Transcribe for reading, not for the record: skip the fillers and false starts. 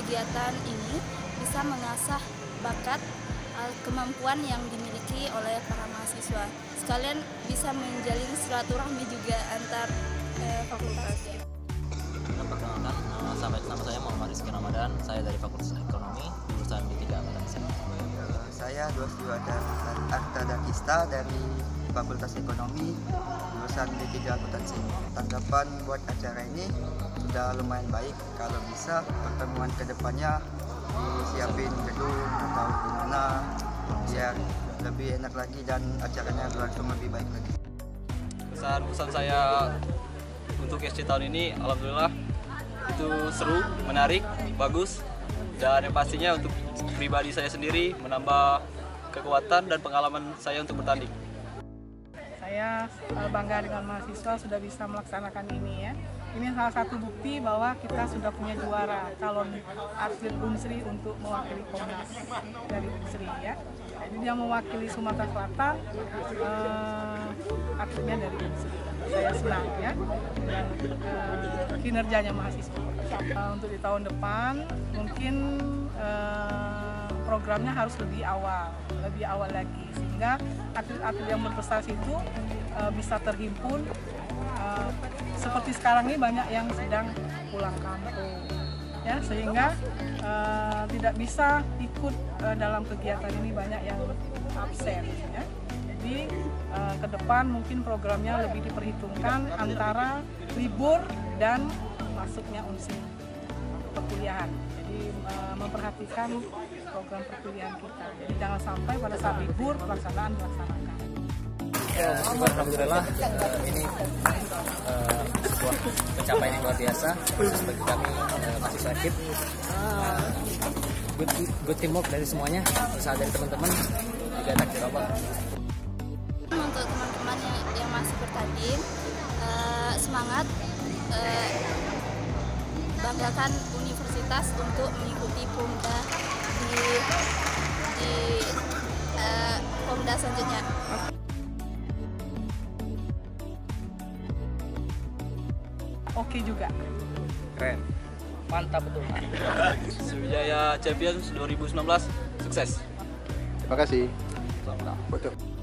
kegiatan ini bisa mengasah bakat kemampuan yang dimiliki oleh para mahasiswa. Sekalian bisa menjalin silaturahmi juga antar fakultas. Perkenalkan, nama saya Muhammad Rizky Ramadan. Saya dari Fakultas Ekonomi, jurusan D3 Akuntansi. Saya Dosyu Arta Dakista dari Fakultas Ekonomi, jurusan D3 Akuntansi. Tanggapan buat acara ini sudah lumayan baik. Kalau bisa pertemuan kedepannya disiapin gedung atau gimana biar lebih enak lagi dan acaranya berlangsung lebih baik lagi. Kesan saya untuk SC tahun ini, alhamdulillah itu seru, menarik, bagus, dan yang pastinya untuk pribadi saya sendiri menambah kekuatan dan pengalaman saya untuk bertanding. Saya bangga dengan mahasiswa sudah bisa melaksanakan ini ya. Ini salah satu bukti bahwa kita sudah punya juara calon atlet Unsri untuk mewakili Komnas dari Unsri ya. Jadi dia mewakili Sumatera Selatan, atletnya dari Unsri. Saya senang ya dengan kinerjanya mahasiswa. Untuk di tahun depan mungkin programnya harus lebih awal lagi sehingga atlet-atlet yang berprestasi itu bisa terhimpun. Seperti sekarang ini banyak yang sedang pulang kampung ya, sehingga tidak bisa ikut dalam kegiatan ini, banyak yang absen ya. Jadi ke depan mungkin programnya lebih diperhitungkan antara libur dan masuknya unsur perkuliahan. Jadi memperhatikan program perkuliahan kita. Jadi jangan sampai pada saat libur pelaksanaan dilaksanakan. Ya, alhamdulillah ini sebuah pencapaian yang luar biasa bagi kami mahasiswa aktif. Good teamwork dari semuanya, usaha dari teman-teman juga takdir Allah. Untuk teman-teman yang masih bertanding, semangat, banggakan universitas untuk mengikuti POMDA di POMDA selanjutnya. Oke juga. Keren. Mantap betul. Sriwijaya Champions 2019 sukses. Terima kasih. Selamat. Betul.